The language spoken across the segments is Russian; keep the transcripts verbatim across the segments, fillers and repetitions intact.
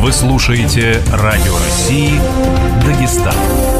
Вы слушаете Радио России Дагестан.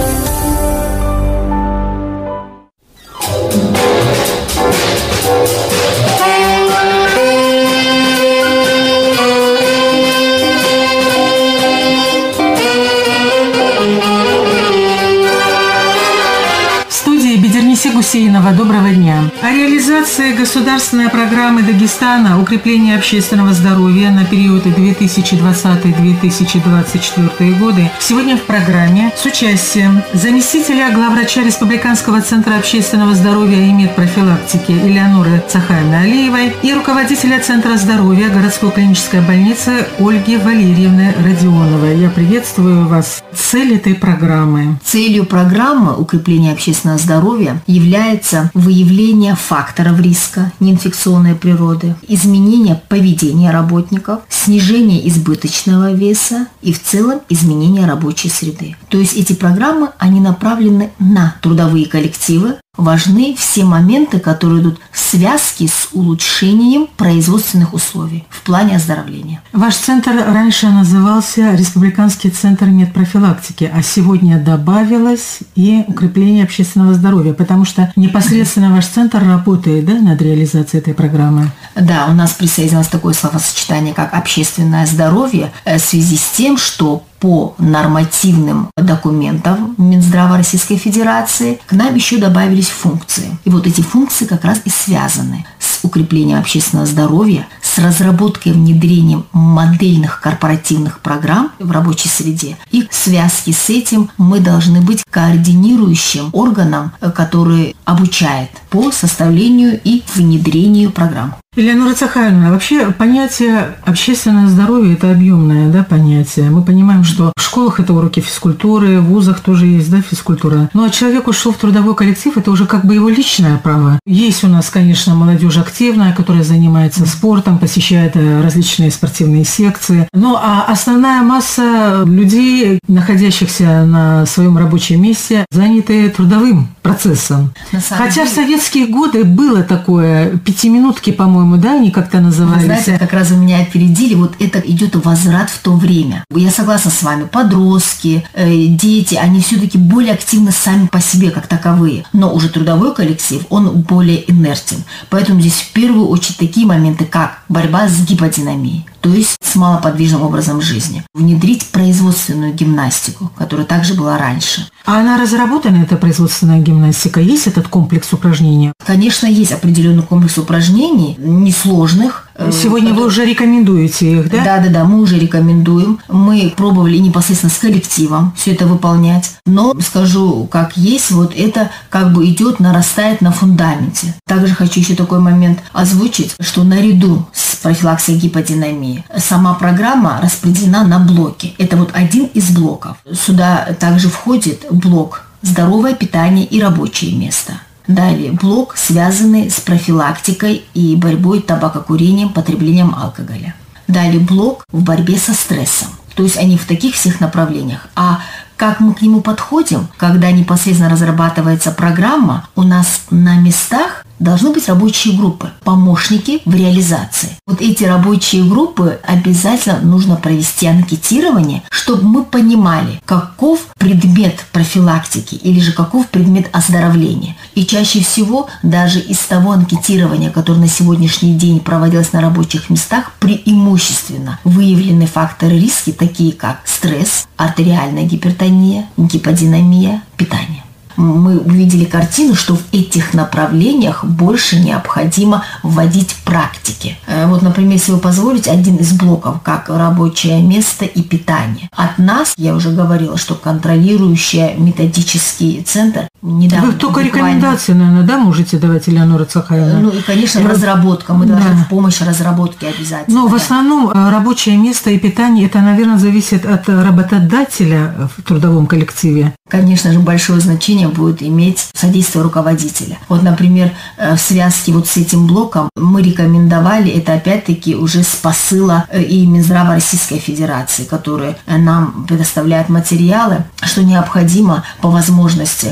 Гусейнова, доброго дня. О реализации государственной программы Дагестана «Укрепление общественного здоровья» на период две тысячи двадцатый — две тысячи двадцать четвёртый годы сегодня в программе с участием заместителя главврача Республиканского центра общественного здоровья и медпрофилактики Элеоноры Цахаевны Алиевой и руководителя Центра здоровья городской клинической больницы Ольги Валерьевны Родионовой. Я приветствую вас. Цель этой программы. Целью программы «Укрепление общественного здоровья» является выявление факторов риска неинфекционной природы, изменение поведения работников, снижение избыточного веса и в целом изменение рабочей среды. То есть эти программы, они направлены на трудовые коллективы. Важны все моменты, которые идут в связке с улучшением производственных условий в плане оздоровления. Ваш центр раньше назывался Республиканский центр медпрофилактики, а сегодня добавилось и укрепление общественного здоровья, потому что непосредственно ваш центр работает, да, над реализацией этой программы? Да, у нас присоединилось такое словосочетание, как общественное здоровье, в связи с тем, что по нормативным документам Минздрава Российской Федерации к нам еще добавились функции. И вот эти функции как раз и связаны с укреплением общественного здоровья, с разработкой и внедрением модельных корпоративных программ в рабочей среде. И в связке с этим мы должны быть координирующим органом, который обучает по составлению и внедрению программ. Элеонора Цахаевна, вообще понятие общественное здоровье – это объемное, да, понятие. Мы понимаем, что в школах это уроки физкультуры, в вузах тоже есть, да, физкультура. Ну, а человек ушел в трудовой коллектив – это уже как бы его личное право. Есть у нас, конечно, молодежь активная, которая занимается спортом, посещает различные спортивные секции. Ну, а основная масса людей, находящихся на своем рабочем месте, заняты трудовым процессом. Хотя деле... в советские годы было такое, пятиминутки, по-моему, да, они как-то назывались. Вы знаете, как раз вы меня опередили, вот это идет возврат в то время. Я согласна с вами, подростки, э, дети, они все-таки более активны сами по себе, как таковые. Но уже трудовой коллектив, он более инертен. Поэтому здесь в первую очередь такие моменты, как борьба с гиподинамией, то есть с малоподвижным образом жизни. Внедрить производственную гимнастику, которая также была раньше. А она разработана, эта производственная гимнастика? Есть этот комплекс упражнений? Конечно, есть определенный комплекс упражнений, несложных. Сегодня которые... вы уже рекомендуете их, да? Да-да-да, мы уже рекомендуем. Мы пробовали непосредственно с коллективом все это выполнять. Но скажу, как есть, вот это как бы идет, нарастает на фундаменте. Также хочу еще такой момент озвучить, что наряду с профилаксией гиподинамии сама программа распределена на блоки. Это вот один из блоков. Сюда также входит блок «Здоровое питание и рабочее место». Далее блок, связанный с профилактикой и борьбой с табакокурением, потреблением алкоголя. Далее блок в борьбе со стрессом. То есть они в таких всех направлениях. А как мы к нему подходим, когда непосредственно разрабатывается программа, у нас на местах должны быть рабочие группы, помощники в реализации. Вот эти рабочие группы обязательно нужно провести анкетирование, чтобы мы понимали, каков предмет профилактики или же каков предмет оздоровления. И чаще всего даже из того анкетирования, которое на сегодняшний день проводилось на рабочих местах, преимущественно выявлены факторы риска, такие как стресс, артериальная гипертония, гиподинамия, питание. Мы увидели картину, что в этих направлениях больше необходимо вводить практики. Вот, например, если вы позволите, один из блоков, как рабочее место и питание. От нас, я уже говорила, что контролирующий методический центр недавно... Вы только буквально... рекомендации, наверное, да, можете давать, Элеонора Цахаевна? Ну и, конечно, и... разработка. Мы да. должны в помощь разработке обязательно. Но да. в основном рабочее место и питание, это, наверное, зависит от работодателя в трудовом коллективе. Конечно же, большое значение будет иметь содействие руководителя. Вот, например, в связке вот с этим блоком мы рекомендовали, это опять-таки уже с посыла и Минздрава Российской Федерации, которые нам предоставляют материалы, что необходимо по возможности определить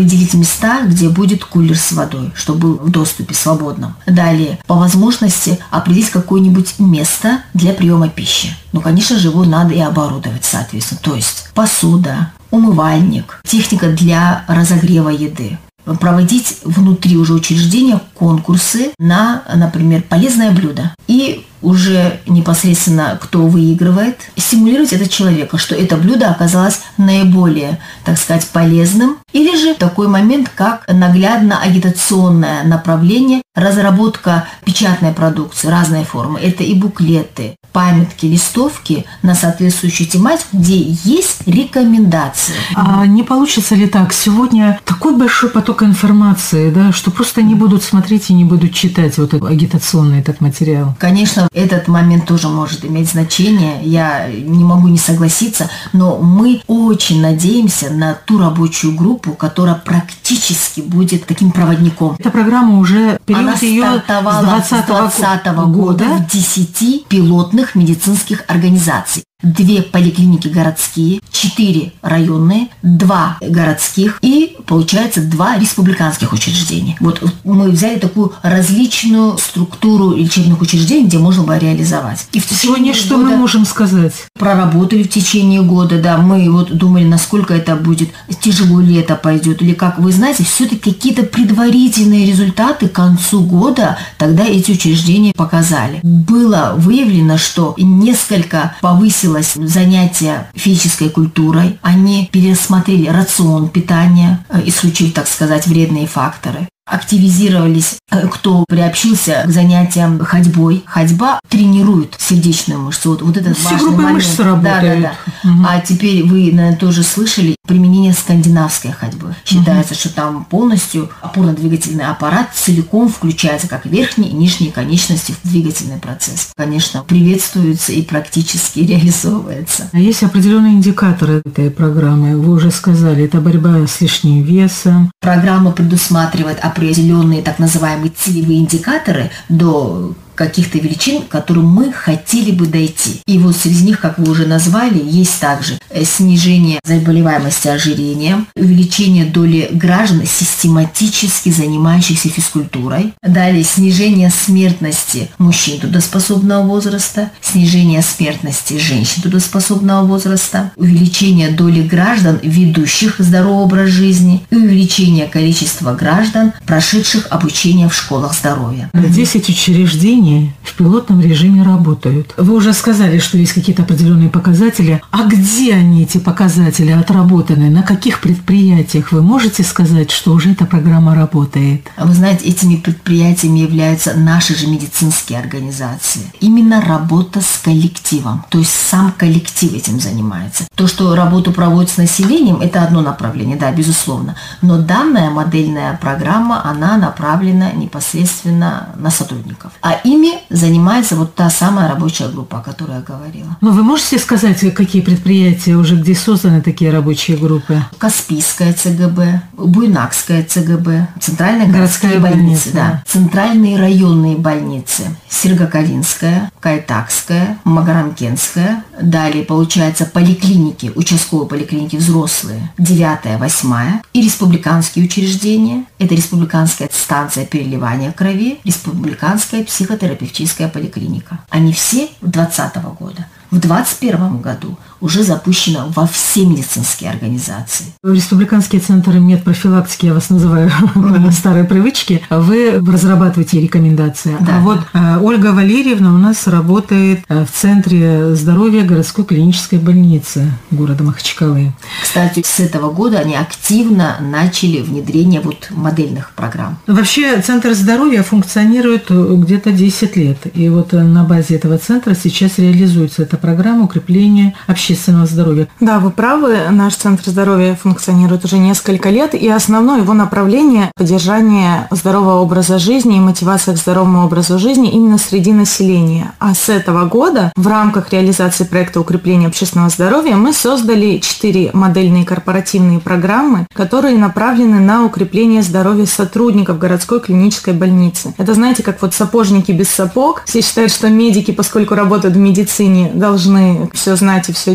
выделить места, где будет кулер с водой, чтобы был в доступе свободном. Далее, по возможности определить какое-нибудь место для приема пищи. Ну, конечно же, его надо и оборудовать, соответственно. То есть посуда, умывальник, техника для разогрева еды. Проводить внутри уже учреждения конкурсы на, например, полезное блюдо. И уже непосредственно кто выигрывает, стимулировать этого человека, что это блюдо оказалось наиболее, так сказать, полезным. Или же такой момент, как наглядно-агитационное направление, разработка печатной продукции, разные формы. Это и буклеты, памятки, листовки на соответствующую тематику, где есть рекомендации. А не получится ли так? Сегодня такой большой поток информации, да, что просто не будут смотреть и не будут читать вот этот агитационный этот материал. Конечно, этот момент тоже может иметь значение. Я не могу не согласиться, но мы очень надеемся на ту рабочую группу, которая практически будет таким проводником. Эта программа уже период Она ее стартовала с двадцатого года в десяти пилотных медицинских организаций. Две поликлиники городские, четыре районные, два городских и, получается, два республиканских учреждения. Вот мы взяли такую различную структуру лечебных учреждений, где можно было реализовать. И в Сегодня что мы можем сказать? Проработали в течение года, да, мы вот думали, насколько это будет, тяжело ли это пойдет, или как, вы знаете, все-таки какие-то предварительные результаты к концу года тогда эти учреждения показали. Было выявлено, что несколько повысилось занятия физической культурой, они пересмотрели рацион питания, исключив, так сказать, вредные факторы. Активизировались, кто приобщился к занятиям ходьбой. Ходьба тренирует сердечную мышцу. Вот, вот этот Все важный момент. Мышцы работают. Да, да, да. Угу. А теперь вы, наверное, тоже слышали применение скандинавской ходьбы. Считается, угу. что там полностью опорно-двигательный аппарат целиком включается, как верхние и нижние конечности в двигательный процесс. Конечно, приветствуется и практически реализовывается. А есть определенные индикаторы этой программы. Вы уже сказали, это борьба с лишним весом. Программа предусматривает определенные так называемые целевые индикаторы до каких-то величин, к которым мы хотели бы дойти. И вот среди них, как вы уже назвали, есть также снижение заболеваемости ожирением, увеличение доли граждан, систематически занимающихся физкультурой, далее снижение смертности мужчин трудоспособного возраста, снижение смертности женщин трудоспособного возраста, увеличение доли граждан, ведущих здоровый образ жизни, и увеличение количества граждан, прошедших обучение в школах здоровья. десять учреждений в пилотном режиме работают. Вы уже сказали, что есть какие-то определенные показатели. А где они, эти показатели, отработаны? На каких предприятиях? Вы можете сказать, что уже эта программа работает? Вы знаете, этими предприятиями являются наши же медицинские организации. Именно работа с коллективом. То есть сам коллектив этим занимается. То, что работу проводит с населением, это одно направление, да, безусловно. Но данная модельная программа, она направлена непосредственно на сотрудников. А им Ими занимается вот та самая рабочая группа, о которой я говорила. Ну, вы можете сказать, какие предприятия уже, где созданы такие рабочие группы? Каспийская ЦГБ, Буйнакская ЦГБ, Центральная городская больница, больница да. Центральные районные больницы, Сергокалинская, Кайтакская, Магарамкентская. Далее, получается, поликлиники, участковые поликлиники взрослые, девятая, восьмая. И республиканские учреждения. Это республиканская станция переливания крови, республиканская психотерапия. Терапевтическая поликлиника. Они все двадцатого года. В двадцать первом году уже запущено во все медицинские организации. Республиканский центр медпрофилактики, я вас называю mm-hmm. старой привычки, вы разрабатываете рекомендации. Да. А вот а, Ольга Валерьевна у нас работает в Центре здоровья городской клинической больницы города Махачкалы. Кстати, с этого года они активно начали внедрение вот модельных программ. Вообще Центр здоровья функционирует где-то десять лет. И вот на базе этого центра сейчас реализуется эта программа укрепления общественного здоровья. Да, вы правы. Наш Центр здоровья функционирует уже несколько лет, и основное его направление – поддержание здорового образа жизни и мотивация к здоровому образу жизни именно среди населения. А с этого года в рамках реализации проекта укрепления общественного здоровья мы создали четыре модельные корпоративные программы, которые направлены на укрепление здоровья сотрудников городской клинической больницы. Это, знаете, как вот сапожники без сапог. Все считают, что медики, поскольку работают в медицине, должны все знать и все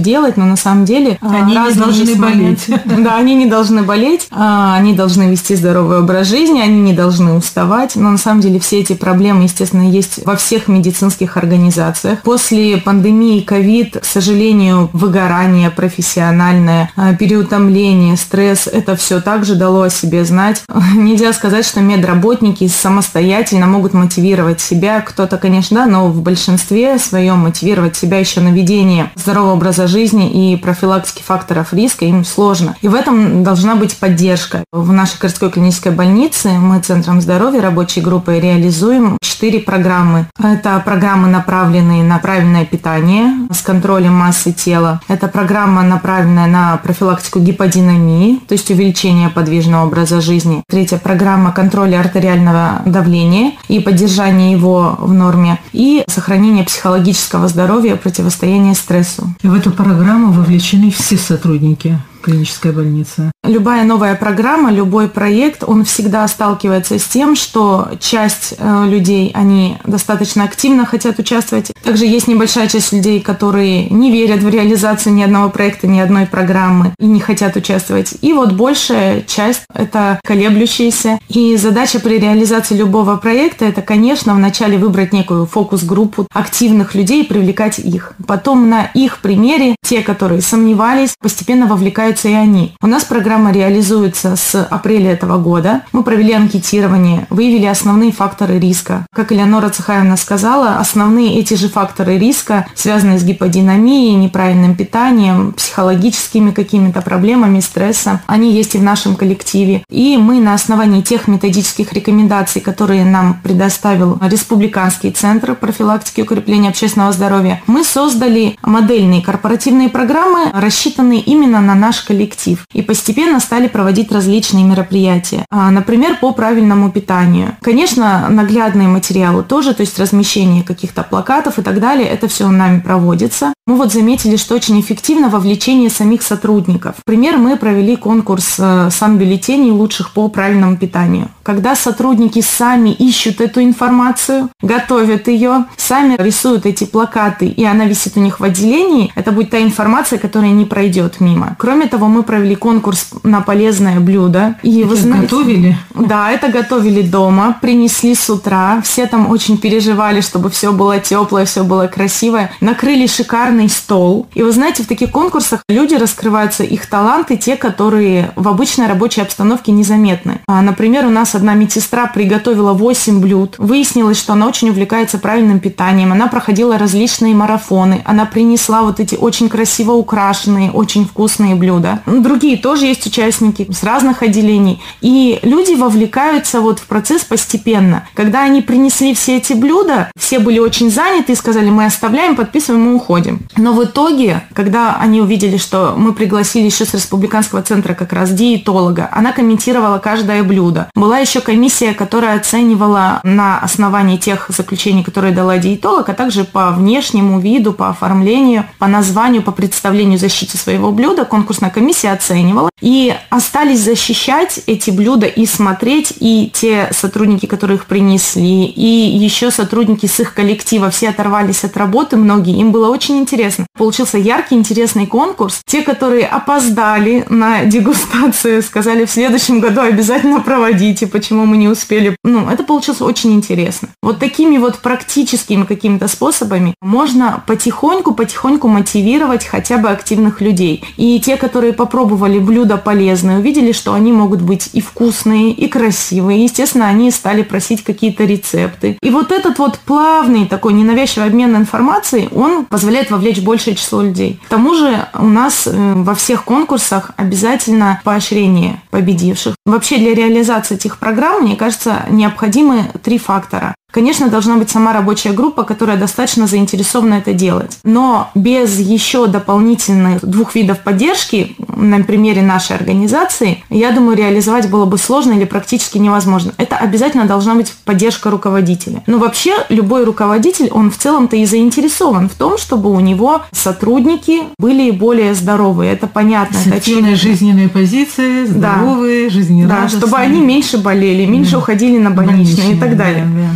делать, но на самом деле они не должны болеть. Да, они не должны болеть, они должны вести здоровый образ жизни, они не должны уставать, но на самом деле все эти проблемы, естественно, есть во всех медицинских организациях. После пандемии ковид, к сожалению, выгорание профессиональное, переутомление, стресс, это все также дало о себе знать. Нельзя сказать, что медработники самостоятельно могут мотивировать себя. Кто-то, конечно, да, но в большинстве своем мотивировать себя еще на ведение здорового образа жизни и профилактики факторов риска им сложно. И в этом должна быть поддержка. В нашей городской клинической больнице мы Центром здоровья рабочей группой реализуем четыре программы. Это программы, направленные на правильное питание с контролем массы тела. Это программа, направленная на профилактику гиподинамии, то есть увеличение подвижного образа жизни. Третья программа контроля артериального давления и поддержания его в норме. И сохранение психологического здоровья, противостояние стрессу. В эту программу вовлечены все сотрудники клинической больницы. Любая новая программа, любой проект, он всегда сталкивается с тем, что часть э, людей, они достаточно активно хотят участвовать. Также есть небольшая часть людей, которые не верят в реализацию ни одного проекта, ни одной программы и не хотят участвовать. И вот большая часть – это колеблющиеся. И задача при реализации любого проекта – это, конечно, вначале выбрать некую фокус-группу активных людей и привлекать их. Потом на их примере те, которые сомневались, постепенно вовлекаются и они. У нас программа реализуется с апреля этого года. Мы провели анкетирование, выявили основные факторы риска. Как Элеонора Цехаевна сказала, основные эти же факторы риска, связанные с гиподинамией, неправильным питанием, психологическими какими-то проблемами, стрессом, они есть и в нашем коллективе. И мы на основании тех методических рекомендаций, которые нам предоставил Республиканский центр профилактики и укрепления общественного здоровья, мы создали модельные корпоративные программы, рассчитанные именно на наш коллектив. И постепенно стали проводить различные мероприятия. Например, по правильному питанию. Конечно, наглядные материалы тоже, то есть размещение каких-то плакатов и так далее, это все нами проводится. Мы вот заметили, что очень эффективно вовлечение самих сотрудников. Например, мы провели конкурс санбюллетеней лучших по правильному питанию. Когда сотрудники сами ищут эту информацию, готовят ее, сами рисуют эти плакаты, и она висит у них в отделении, это будет та информация, которая не пройдет мимо. Кроме того, мы провели конкурс на полезное блюдо. И вы знаете, готовили? Да, это готовили дома, принесли с утра. Все там очень переживали, чтобы все было теплое, все было красивое. Накрыли шикарный стол. И вы знаете, в таких конкурсах люди раскрываются, их таланты, те, которые в обычной рабочей обстановке незаметны. Например, у нас одна медсестра приготовила восемь блюд. Выяснилось, что она очень увлекается правильным питанием. Она проходила различные марафоны. Она принесла вот эти очень красиво украшенные, очень вкусные блюда. Другие тоже есть участники с разных отделений. И люди вовлекаются вот в процесс постепенно. Когда они принесли все эти блюда, все были очень заняты и сказали: мы оставляем, подписываем, мы уходим. Но в итоге, когда они увидели, что мы пригласили еще с Республиканского центра как раз диетолога, она комментировала каждое блюдо. Была еще комиссия, которая оценивала на основании тех заключений, которые дала диетолог, а также по внешнему виду, по оформлению, по названию, по представлению, защите своего блюда. Конкурсная комиссия оценивала. И остались защищать эти блюда и смотреть и те сотрудники, которые их принесли, и еще сотрудники с их коллектива. Все оторвались от работы, многие. Им было очень интересно. Получился яркий, интересный конкурс. Те, которые опоздали на дегустацию, сказали: в следующем году обязательно проводите, почему мы не успели. Ну, это получилось очень интересно. Вот такими вот практическими какими-то способами можно потихоньку-потихоньку мотивировать хотя бы активных людей. И те, которые попробовали блюда полезные, увидели, что они могут быть и вкусные, и красивые. И, естественно, они стали просить какие-то рецепты. И вот этот вот плавный такой ненавязчивый обмен информацией, он позволяет вовлечь большее число людей. К тому же у нас во всех конкурсах обязательно поощрение победивших. Вообще для реализации этих программ, мне кажется, необходимы три фактора. Конечно, должна быть сама рабочая группа, которая достаточно заинтересована это делать. Но без еще дополнительных двух видов поддержки, на примере нашей организации, я думаю, реализовать было бы сложно или практически невозможно. Это обязательно должна быть поддержка руководителя. Но вообще любой руководитель, он в целом-то и заинтересован в том, чтобы у него сотрудники были более здоровые. Это понятно. С активной жизненной позицией, здоровые, да. жизнерадостные. Да, чтобы они меньше болели, меньше да. уходили на больничные и так далее. Да, да.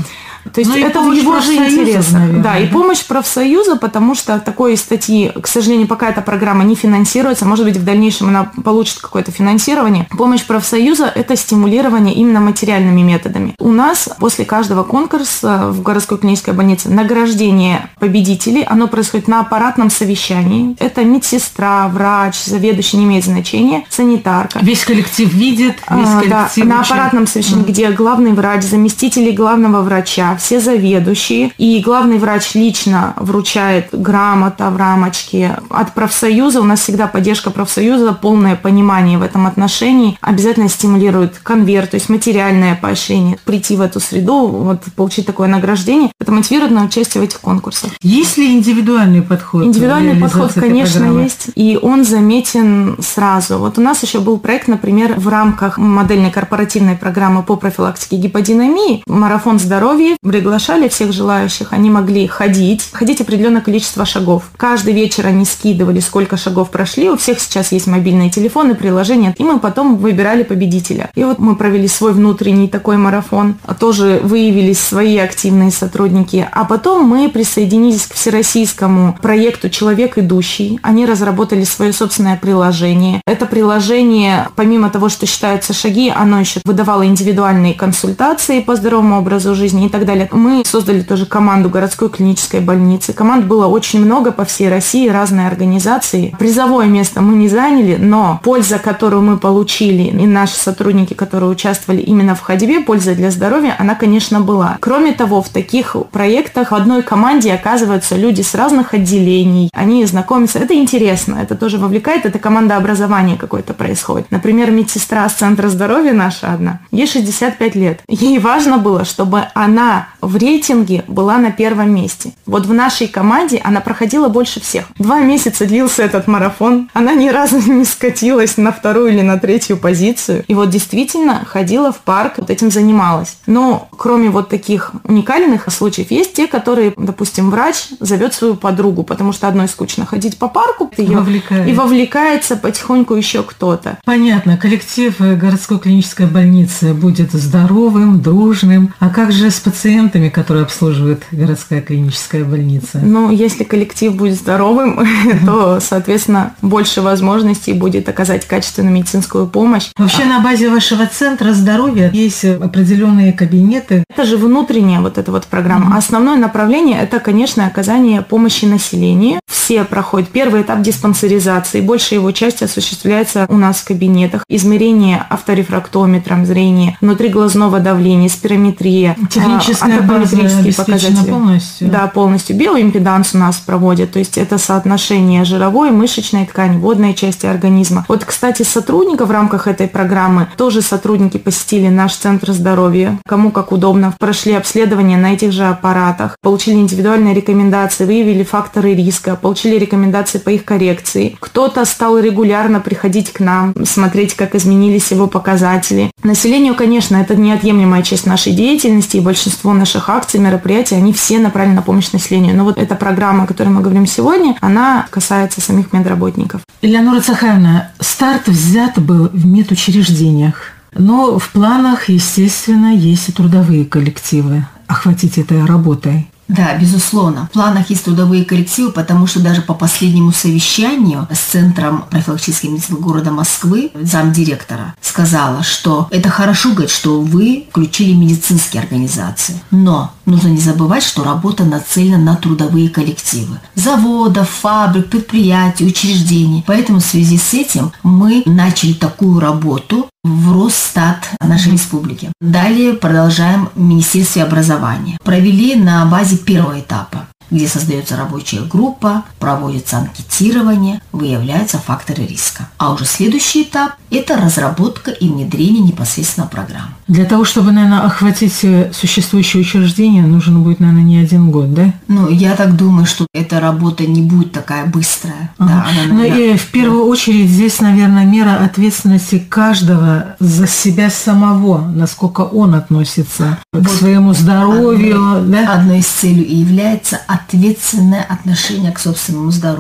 То есть ну, это в его же интересах. Наверное, да, да, и помощь профсоюза, потому что такой статьи, к сожалению, пока эта программа не финансируется, может быть, в дальнейшем она получит какое-то финансирование. Помощь профсоюза – это стимулирование именно материальными методами. У нас после каждого конкурса в городской клинической больнице награждение победителей, оно происходит на аппаратном совещании. Это медсестра, врач, заведующий, не имеет значения, санитарка. Весь коллектив видит, весь а, коллектив да, на учит. аппаратном совещании, mm. где главный врач, заместители главного врача, все заведующие, и главный врач лично вручает грамота в рамочке. От профсоюза, у нас всегда поддержка профсоюза, полное понимание в этом отношении, обязательно стимулирует конверт, то есть материальное поощрение, прийти в эту среду, вот, получить такое награждение, это мотивирует на участие в этих конкурсах. Есть ли индивидуальный подход? Индивидуальный подход, конечно, программы? есть, и он заметен сразу. Вот у нас еще был проект, например, в рамках модельной корпоративной программы по профилактике гиподинамии «Марафон здоровья». Приглашали всех желающих, они могли ходить, ходить определенное количество шагов. Каждый вечер они скидывали, сколько шагов прошли. У всех сейчас есть мобильные телефоны, приложения, и мы потом выбирали победителя. И вот мы провели свой внутренний такой марафон, тоже выявились свои активные сотрудники, а потом мы присоединились к всероссийскому проекту «Человек идущий». Они разработали свое собственное приложение. Это приложение, помимо того, что считаются шаги, оно еще выдавало индивидуальные консультации по здоровому образу жизни и так далее. Мы создали тоже команду городской клинической больницы. Команд было очень много по всей России, разные организации. Призовое место мы не заняли, но польза, которую мы получили, и наши сотрудники, которые участвовали именно в ходьбе, польза для здоровья, она, конечно, была. Кроме того, в таких проектах в одной команде оказываются люди с разных отделений, они знакомятся. Это интересно, это тоже вовлекает, это командообразование какое-то происходит. Например, медсестра с центра здоровья наша одна, ей шестьдесят пять лет. Ей важно было, чтобы она в рейтинге была на первом месте. Вот в нашей команде она проходила больше всех. Два месяца длился этот марафон, она ни разу не скатилась на вторую или на третью позицию. И вот действительно ходила в парк, вот этим занималась. Но кроме вот таких уникальных случаев, есть те, которые, допустим, врач зовет свою подругу, потому что одной скучно ходить по парку, ее Вовлекает. и вовлекается потихоньку еще кто-то. Понятно, коллектив городской клинической больницы будет здоровым, дружным. А как же с пациентами, которые обслуживает городская клиническая больница? Ну, если коллектив будет здоровым, то, соответственно, больше возможностей будет оказать качественную медицинскую помощь. Вообще на базе вашего центра здоровья есть определенные кабинеты. Это же внутренняя вот эта вот программа. Mm-hmm. Основное направление – это, конечно, оказание помощи населению. Все проходят первый этап диспансеризации. Большая его часть осуществляется у нас в кабинетах. Измерение авторефрактометром зрения, внутриглазного давления, спирометрия, техническая база обеспечена полностью. Да, полностью. Биоимпеданс у нас проводят. То есть это соотношение жировой, мышечной ткани, водной части организма. Вот, кстати, сотрудников в рамках этой программы тоже сотрудники посетили наш центр здоровья. Кому как удобно. Прошли обследование на этих же аппаратах, получили индивидуальные рекомендации, выявили факторы риска, получили рекомендации по их коррекции. Кто-то стал регулярно приходить к нам, смотреть, как изменились его показатели. Населению, конечно, это неотъемлемая часть нашей деятельности, и большинство наших акций, мероприятий, они все направлены на помощь населению. Но вот эта программа, о которой мы говорим сегодня, она касается самих медработников. Элеонора Цахаевна, старт взят был в медучреждениях, но в планах, естественно, есть и трудовые коллективы. Охватить этой работой. Да, безусловно. В планах есть трудовые коллективы, потому что даже по последнему совещанию с Центром профилактической медицины города Москвы замдиректора сказала, что это хорошо, говорит, что вы включили медицинские организации, но нужно не забывать, что работа нацелена на трудовые коллективы заводов, фабрик, предприятий, учреждений. Поэтому в связи с этим мы начали такую работу в Росстат нашей республики. Далее продолжаем в Министерстве образования. Провели на базе первого этапа, где создается рабочая группа, проводится анкетирование, выявляются факторы риска. А уже следующий этап – это разработка и внедрение непосредственно программ. Для того, чтобы, наверное, охватить существующие учреждения, нужен будет, наверное, не один год, да? Ну, я так думаю, что эта работа не будет такая быстрая. Ага. Да, она, ну наверное, и в первую очередь здесь, наверное, мера ответственности каждого за себя самого, насколько он относится вот к своему здоровью. Одной, да? одной из целей и является ответственное отношение к собственному здоровью.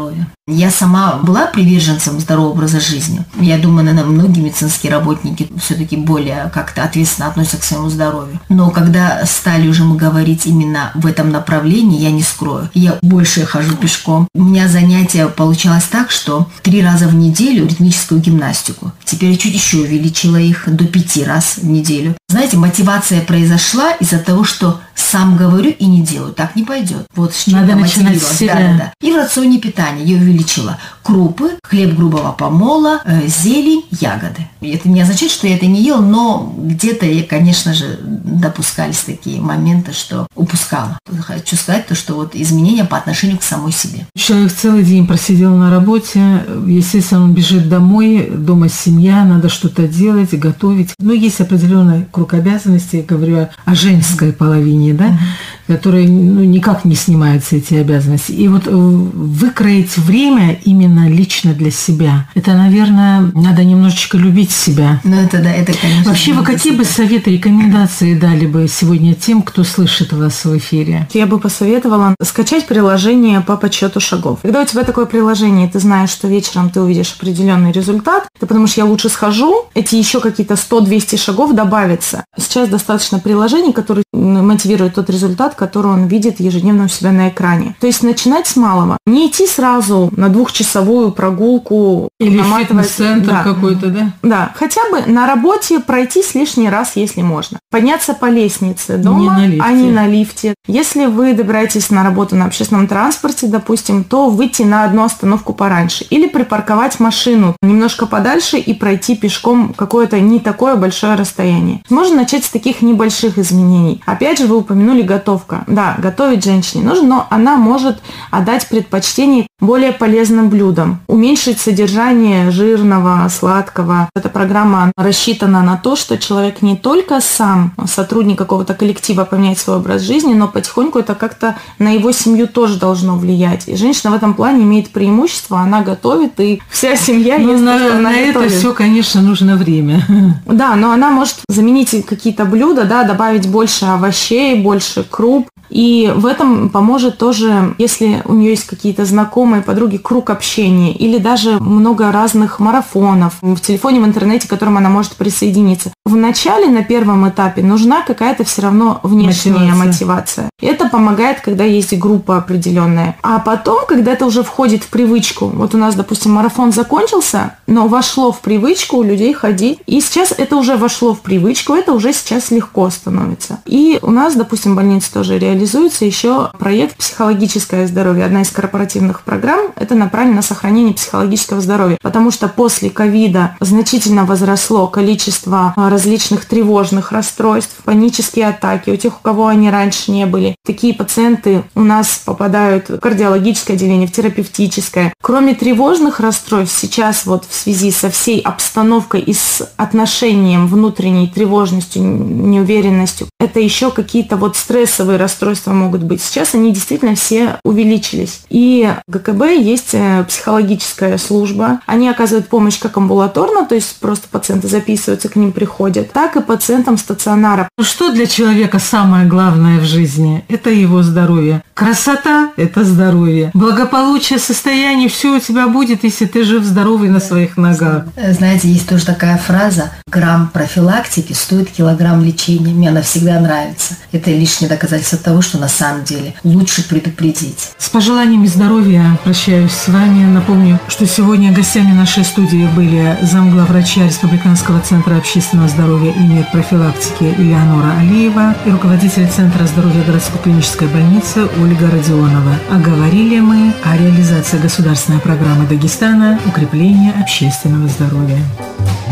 Я сама была приверженцем здорового образа жизни. Я думаю, наверное, многие медицинские работники все-таки более как-то ответственно относятся к своему здоровью. Но когда стали уже мы говорить именно в этом направлении, я не скрою. Я больше хожу пешком. У меня занятие получалось так, что три раза в неделю ритмическую гимнастику. Теперь я чуть еще увеличила их до пяти раз в неделю. Знаете, мотивация произошла из-за того, что сам говорю и не делаю. Так не пойдет. Вот с чем Надо я начинать с себя. Да, да, да. И в рационе питания я увеличила крупы, хлеб грубого помола, э, зелень, ягоды. Это не означает, что я это не ела, но где-то, я, конечно же, допускались такие моменты, что упускала. Хочу сказать то, что вот изменения по отношению к самой себе. Человек целый день просидел на работе, естественно, он бежит домой, дома семья, надо что-то делать, готовить. Но есть определенный круг обязанностей, я говорю о женской половине, да, mm-hmm. которая ну, никак не снимаются эти обязанности. И вот выкроить время именно лично для себя, это, наверное, надо немножечко любить себя. Ну, это да, это, конечно. Вообще, вы какие бы советы, рекомендации дали бы сегодня тем, кто слышит вас в эфире? Я бы посоветовала скачать приложение по подсчету шагов. Когда у тебя такое приложение, ты знаешь, что вечером ты увидишь определенный результат, ты подумаешь, я лучше схожу, эти еще какие-то сто-двести шагов добавятся. Сейчас достаточно приложений, которые мотивируют тот результат, который он видит ежедневно у себя на экране. То есть начинать с малого. Не идти сразу на двухчасовую прогулку. Или фитнес-центр да. какой-то, да? Да. Хотя бы на работе пройтись лишний раз, если можно. Подняться по лестнице дома, не а не на лифте. Если вы добираетесь на работу на общественном транспорте, допустим, то выйти на одну остановку пораньше. Или припарковать машину немножко подальше и пройти пешком какое-то не такое большое расстояние. Можно начать с таких небольших изменений. Опять же, вы упомянули готовка. Да, готовить женщине нужно, но она может отдать предпочтение более полезным блюдам. Уменьшить содержание жирного, сладкого. Эта программа рассчитана на то, что человек не только сам, сотрудник какого-то коллектива, поменяет свой образ жизни, но потихоньку это как-то на его семью тоже должно влиять. И женщина в этом плане имеет преимущество, она готовит, и вся семья ну, ест на, то, что она на готовит. это все, конечно, нужно время. Да, но она может заменить какие-то блюда, да, добавить больше овощей, больше круп. И в этом поможет тоже, если у нее есть какие-то знакомые, подруги, круг общения или даже много разных марафонов в телефоне, в интернете, к которым она может присоединиться. В начале, на первом этапе, нужна какая-то все равно внешняя мотивация. мотивация. Это помогает, когда есть группа определенная. А потом, когда это уже входит в привычку, вот у нас, допустим, марафон закончился, но вошло в привычку у людей ходить, и сейчас это уже вошло в привычку, это уже сейчас легко становится. И у нас, допустим, в больнице тоже реализуется реализуется еще проект «Психологическое здоровье». Одна из корпоративных программ – это направлено на сохранение психологического здоровья, потому что после ковида значительно возросло количество различных тревожных расстройств, панические атаки у тех, у кого они раньше не были. Такие пациенты у нас попадают в кардиологическое отделение, в терапевтическое. Кроме тревожных расстройств, сейчас вот в связи со всей обстановкой и с отношением внутренней тревожностью, неуверенностью, это еще какие-то вот стрессовые расстройства могут быть. Сейчас они действительно все увеличились. И в ГКБ есть психологическая служба. Они оказывают помощь как амбулаторно, то есть просто пациенты записываются, к ним приходят, так и пациентам стационара. Что для человека самое главное в жизни? Это его здоровье. Красота – это здоровье. Благополучие, состояние – все у тебя будет, если ты жив, здоровый на своих ногах. Знаете, есть тоже такая фраза: грамм профилактики стоит килограмм лечения. Мне она всегда нравится. Это лишнее доказательство того, что на самом деле лучше предупредить. С пожеланиями здоровья прощаюсь с вами. Напомню, что сегодня гостями нашей студии были замглавврача Республиканского центра общественного здоровья и медпрофилактики Элеонора Алиева и руководитель Центра здоровья городской клинической больницы Ольга Родионова. А говорили мы о реализации государственной программы Дагестана «Укрепление общественного здоровья».